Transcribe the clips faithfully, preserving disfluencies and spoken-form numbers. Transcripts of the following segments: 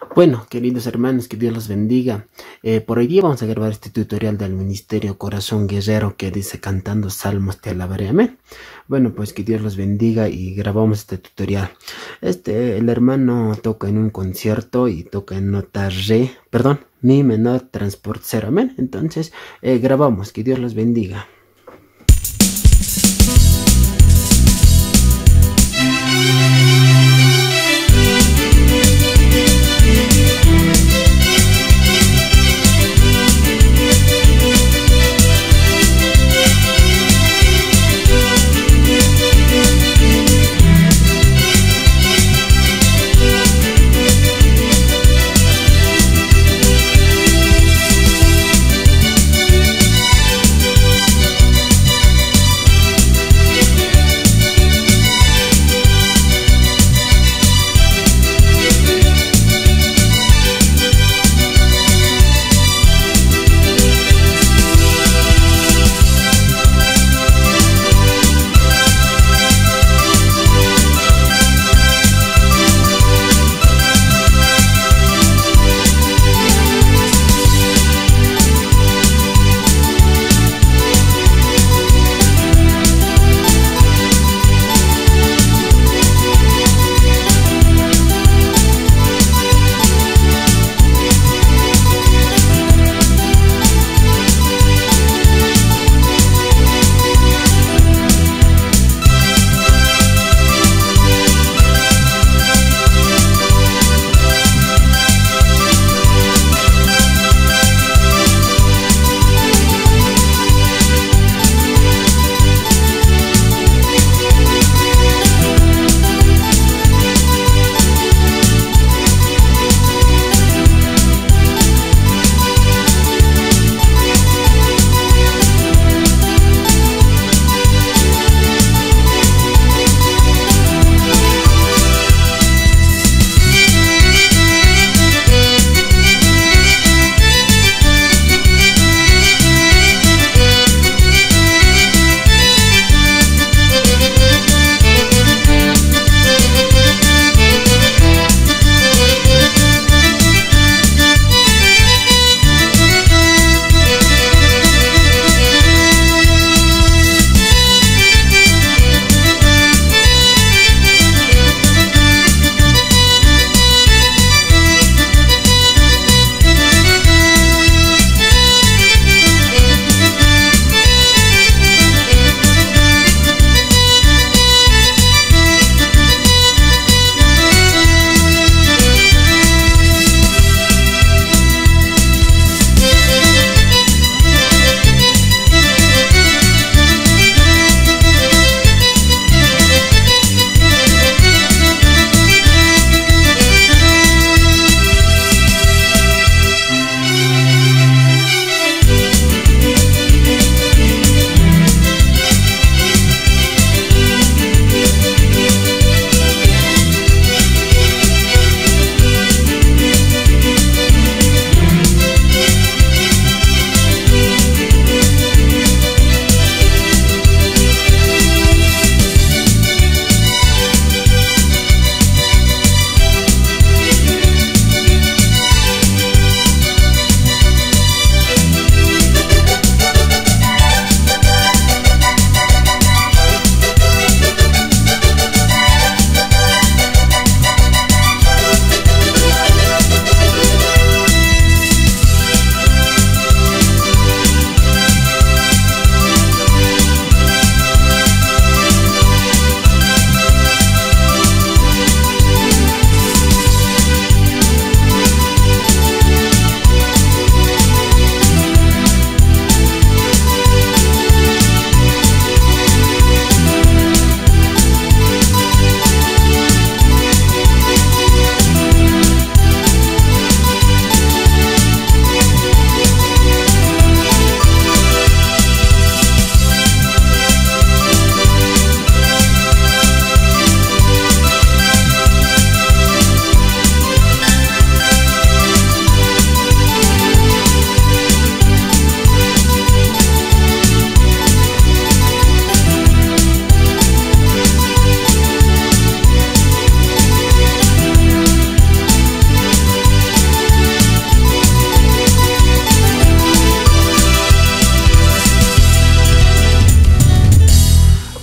Bueno, queridos hermanos, que Dios los bendiga. Eh, por hoy día vamos a grabar este tutorial del Ministerio Corazón Guerrero que dice cantando salmos te alabaré, amén. Bueno, pues que Dios los bendiga y grabamos este tutorial. Este, el hermano toca en un concierto y toca en nota re, perdón, mi menor transport cero, amén. Entonces, eh, grabamos, que Dios los bendiga.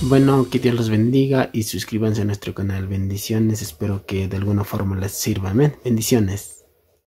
Bueno, que Dios los bendiga y suscríbanse a nuestro canal. Bendiciones, espero que de alguna forma les sirva. Amén. Bendiciones.